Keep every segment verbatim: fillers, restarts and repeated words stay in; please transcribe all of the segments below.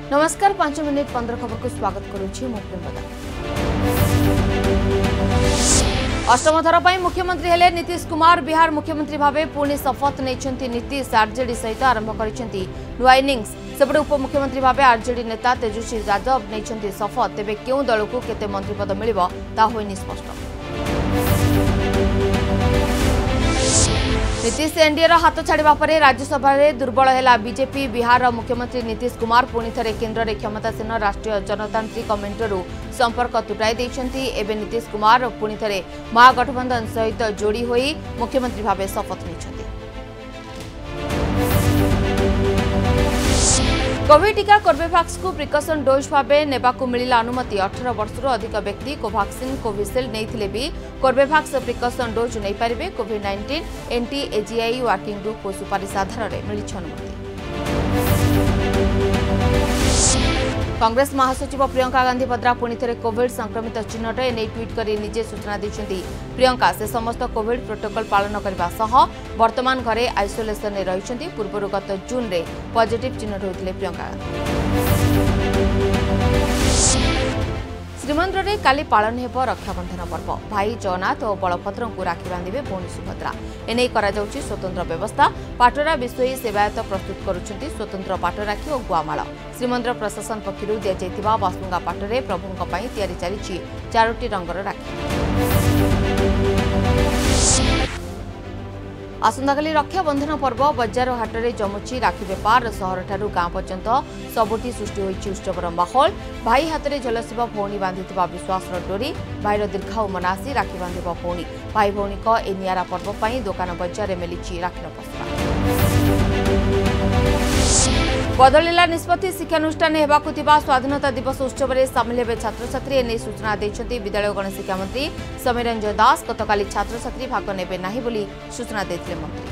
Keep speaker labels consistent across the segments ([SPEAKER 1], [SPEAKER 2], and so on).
[SPEAKER 1] नमस्कार पांच मिनिट पंद्रह खबर को स्वागत करुछि मु प्रेमदा। अष्टम थर पर मुख्यमंत्री हेले नीतीश कुमार। बिहार मुख्यमंत्री भावे पुणी शपथ नहीं नीतीश। आरजेडी सहित आरंभ करिसेंती नुआ इनिंग्स। सेपटे उपमुख्यमंत्री भावे आरजेडी नेता तेजस्वी यादव नहीं शपथ। तेबे क्यों दल को केते मंत्रिपद मिलिबो ता होइनि स्पष्ट। नीतीश एनडीए हाथ छाड़ा पर राज्यसभा में दुर्बल है बीजेपी। बिहार मुख्यमंत्री नीतीश कुमार पुणी थे केन्द्र में क्षमतासीन राष्ट्रीय जनतांत्रिक मेंटरू संपर्क तुटाई देइछंती। एबे नीतीश कुमार पुणी थे महागठबंधन सहित जोड़ी होई मुख्यमंत्री भावे शपथ नेछंती। कोविड टीका कोर्बेवैक्स को प्रिकॉशन डोज भावे नेबाकू मिलिला अनुमति। अठारह वर्षରୁ अधिक व्यक्ति कोवैक्सिन कोविशील्ड नहीं भी कोर्बेवैक्स प्रिकॉशन डोज नहीं पारे। Covid nineteen NTAGI working group को सुपारिश आधार में मिली अनुमति। कांग्रेस महासचिव प्रियंका गांधी भद्रा पुणी थे कोविड संक्रमित चिन्हट एने ट्वीट कर निजे सूचना देते। प्रियंका से समस्त कोविड प्रोटोकॉल पालन करने सह वर्तमान घरे आइसोलेशन में रही। पूर्व गत जून में पॉजिटिव चिन्हट होते प्रियंका श्रीमंदिर में काली पालन हेब रक्षाबंधन पर्व। भाई जगन्नाथ और बलभद्र को राखी बांधे भौणी सुभद्रा। एने करा जाउछि स्वतंत्र व्यवस्था। पाटरा विषयी सेवायत प्रस्तुत करुछंती स्वतंत्र पाटराखी और गुआमाल। श्रीमंदिर प्रशासन पक्षरु दिया जायतिबा बासुंगा पाटरे प्रभुंक पई तयारी चलिछि चारोटी रंगर राखी। आसंताकाली रक्षाबंधन पर्व। बजार हाट में जमुची राखी बेपार। सहर ठारू गाँ पर्यंत सबुठी सृष्टि होइछि उत्सवर माहौल। भाई हाथ में झलसिब भौणी बांधिथिबा विश्वास डोरी। भाईर दीर्घायु मनासी राखी बांधिब भौणी। भाई भौणी को ए नियारा पर्व पर दुकान बजार में मिली राखीर पसरा। बदलिला निष्पत्ति। शिक्षानुष्ठान हेबाकु थिबा स्वाधीनता दिवस उत्सव में सामिल हेबे छात्र छात्री। एने सूचना देइछंती विद्यालय गणशिक्षा मंत्री समीर रंजन दास। गतकाली छात्र छात्री भाग नेबे नाही बोली सूचना देथिले मंत्री।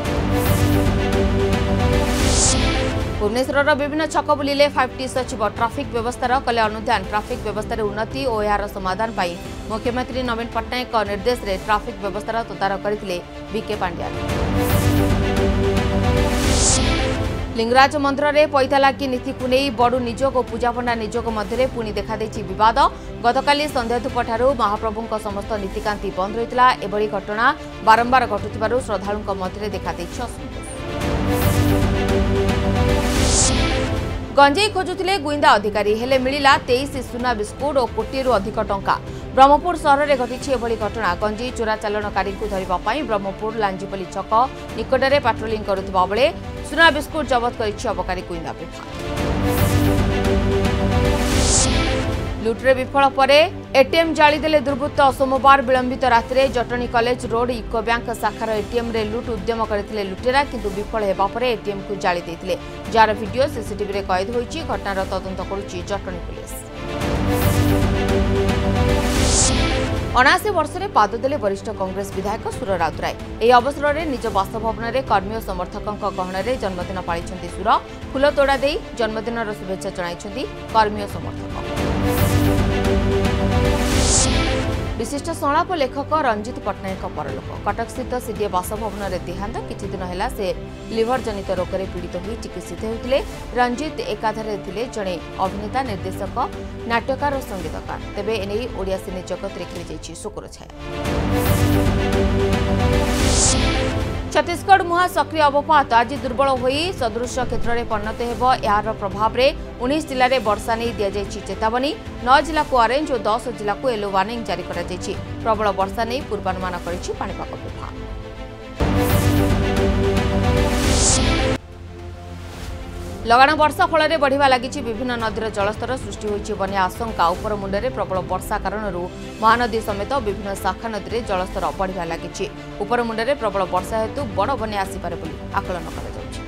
[SPEAKER 1] भुवनेश्वर विभिन्न छक बुलिले फाइव टी सचिव। ट्राफिक व्यवस्थार कले अनुध्यान। ट्राफिक व्यवस्था उन्नति और यार समाधान पाई मुख्यमंत्री नवीन पट्टनायक निर्देश में ट्राफिक व्यवस्थार तदारख करथिले बीके पांड्या। लिंगराज मंदिर में पैतालाकी नीति को नहीं बड़ू निजोग और पूजा पंडा निजोग मध्य पुणी देखा विवाद। गतकाली संध्या धूप ठारू महाप्रभु समस्त नीतिकांति बंद होता। एभली घटना बारंबार घटुथिबारु श्रद्धालुंक मध्य देखा असंतोष। गंजेई खोजुथिले गुइंदा अधिकारी हेले मिलिला तेईस सुना बिस्कुट और कोटिरु अधिक टंका। ब्रह्मपुर सहर में घटी एभली घटना। गंजेई चोरा चालाणकारी धरने ब्रह्मपुर लांजीपल्ली छक निकट में पाट्रोलिंग करुवा बेले सुना बिस्कुट जबत कर अबकारी गुइंदा विभाग। लुट्रे विफल पर एटीएम जालीदेले दुर्बृत्त। सोमवार विलंबित राति Jatni college road UCO bank शाखार एटीएम रे लुट उद्यम करथिले लुटेरा किंतु विफल हेबा परे एटीएम को जाली देथिले। जार वीडियो सीसीटीवी रे कैद होईछि। घटनार तदंत करुछि जटनी पुलिस। अनाशी वर्ष में पाद देले वरिष्ठ कांग्रेस विधायक सुर राउतराय। यह अवसर में निज बासभवन में कर्मी और समर्थकों गहन में जन्मदिन पालिछंती सुर। फूल तोड़ा दे जन्मदिन शुभेच्छा जणाइछंती कर्मी और समर्थक। विशिष्ट संलाप लेखक रंजित पट्टनायक परलोक। कटक स्थित सीडीए बासभवन में देहांत। किछि दिन है से लिवर जनित रोग में पीड़ित हो चिकित्सित होते। रंजित एकाधारे थिले जड़े अभिनेता निर्देशक नाट्यकार और संगीतकार। तेबे एने ओडिया सिने जगत रे खेली जाइछि शोकर छाया। छत्तीसगढ़ मुहा सक्रिय अवपात। आज दुर्बल होई सदृश क्षेत्र में परिणत हेबो। यार प्रभाव में उन्नीस जिले में वर्षा नहीं दि जाइछि चेतावनी। नौ जिला को ऑरेंज और दस जिला को येलो वार्निंग जारी करा जाइछि। प्रबल वर्षा नहीं पूर्वानुमान करिछि पाणीपाग विभाग। लगाण वर्षा फल बढ़िया लगी विभिन्न नदीर जलस्तर। सृष्टि होइछि बन्या आशंका। उपर मुंडे प्रबल वर्षा कारण महानदी समेत विभिन्न शाखा नदी में जलस्तर बढ़िया लगी। उपर मुंडे प्रबल वर्षा हेतु बड़ बन्या आसीपारे बोली आकलन करा जाउछि।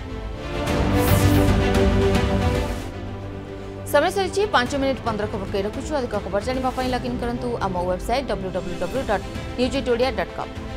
[SPEAKER 1] समय सरी पांच मिनिट पंद्रह खबर कई रखुछु। अधिक खबर जानिबा पई लॉगिन करंतु आम website W W W dot news at Odia dot com.